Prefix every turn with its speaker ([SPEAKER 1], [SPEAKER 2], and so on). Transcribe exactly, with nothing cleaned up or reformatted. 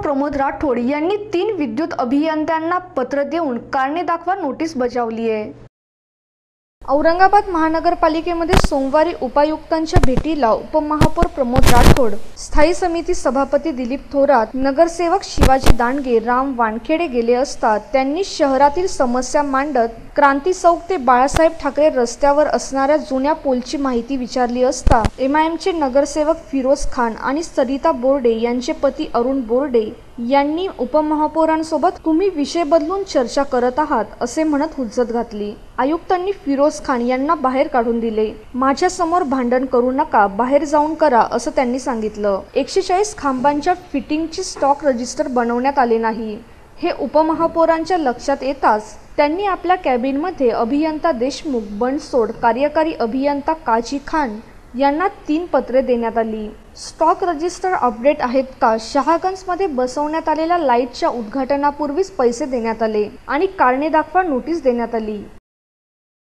[SPEAKER 1] प्रमोद राठोड यांनी तीन विद्युत अभियंत्यांना पत्र देऊन कारणे दाखवा नोटीस बजावली आहे। औरंगाबाद महानगरपालिकेमध्ये सोमवारी उपायुक्तांच्या भेटीला उपमहापौर प्रमोद राठोड, स्थायी समिती सभापती दिलीप थोरात, नगरसेवक शिवाजी दांडगे, राम वानखेडे गेले असता त्यांनी शहरातील समस्या मांडत क्रांती चौक ते बाळासाहेब ठाकरे रस्त्यावर असणाऱ्या जुन्या पोलची माहिती विचारली असता एम आय एमचे नगरसेवक फिरोज खान आणि सरिता बोर्डे यांचे पती अरुण बोर्डे यांनी उपमहापौरांसोबत तुम्ही विषय बदलून चर्चा करत आहात असे म्हणत हुज्जत घातली। आयुक्तांनी फिरोज खान यांना बाहेर काढून दिले। माझ्या समोर भांडण करू नका, बाहेर जाऊन करा असं त्यांनी सांगितलं। एकशे चाळीस खांबांच्या फिटिंगची स्टॉक रजिस्टर बनवण्यात आले नाही हे उपमहापौरांच्या लक्षात येताच त्यांनी आपल्या कॅबिनमध्ये अभियंता देशमुख, बनसोड, कार्यकारी अभियंता काजी खान यांना तीन पत्रे देण्यात आली। स्टॉक रजिस्टर अपडेट आहेत का? शहागंजमध्ये बसवण्यात आलेल्या लाईटच्या उद्घाटनापूर्वीच पैसे देण्यात आले आणि कारणे दाखवा नोटीस देण्यात आली।